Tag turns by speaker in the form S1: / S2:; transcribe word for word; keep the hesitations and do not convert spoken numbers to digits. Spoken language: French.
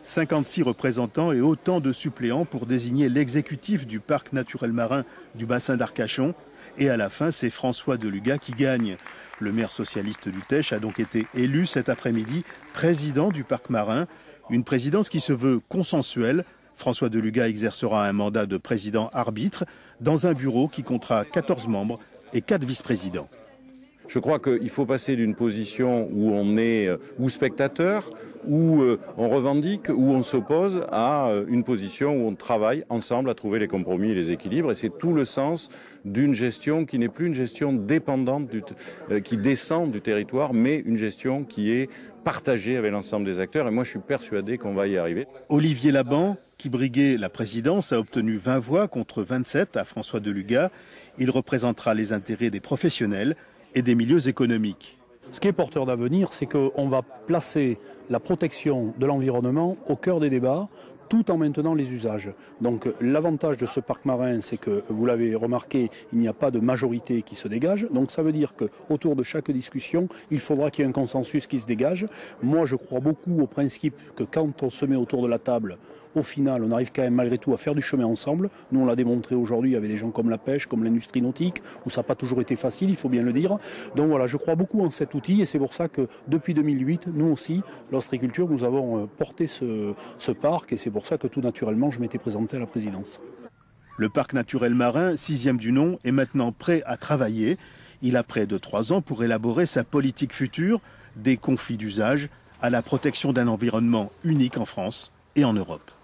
S1: cinquante-six représentants et autant de suppléants pour désigner l'exécutif du parc naturel marin du bassin d'Arcachon. Et à la fin, c'est François Deluga qui gagne. Le maire socialiste du Teche a donc été élu cet après-midi président du parc marin. Une présidence qui se veut consensuelle. François Deluga exercera un mandat de président arbitre dans un bureau qui comptera quatorze membres et quatre vice-présidents.
S2: Je crois qu'il faut passer d'une position où on est ou spectateur, où on revendique, où on s'oppose, à une position où on travaille ensemble à trouver les compromis et les équilibres. Et c'est tout le sens d'une gestion qui n'est plus une gestion dépendante, du, qui descend du territoire, mais une gestion qui est partagée avec l'ensemble des acteurs. Et moi, je suis persuadé qu'on va y arriver.
S1: Olivier Laban, qui briguait la présidence, a obtenu vingt voix contre vingt-sept à François Deluga. Il représentera les intérêts des professionnels et des milieux économiques.
S3: Ce qui est porteur d'avenir, c'est qu'on va placer la protection de l'environnement au cœur des débats, tout en maintenant les usages. Donc l'avantage de ce parc marin, c'est que, vous l'avez remarqué, il n'y a pas de majorité qui se dégage. Donc ça veut dire qu'autour de chaque discussion, il faudra qu'il y ait un consensus qui se dégage. Moi, je crois beaucoup au principe que quand on se met autour de la table, au final, on arrive quand même malgré tout à faire du chemin ensemble. Nous, on l'a démontré aujourd'hui avec des gens comme la pêche, comme l'industrie nautique, où ça n'a pas toujours été facile, il faut bien le dire. Donc voilà, je crois beaucoup en cet outil et c'est pour ça que depuis deux mille huit, nous aussi, l'ostréiculture, nous avons porté ce, ce parc et c'est pour ça que tout naturellement, je m'étais présenté à la présidence.
S1: Le parc naturel marin, sixième du nom, est maintenant prêt à travailler. Il a près de trois ans pour élaborer sa politique future, des conflits d'usage à la protection d'un environnement unique en France et en Europe.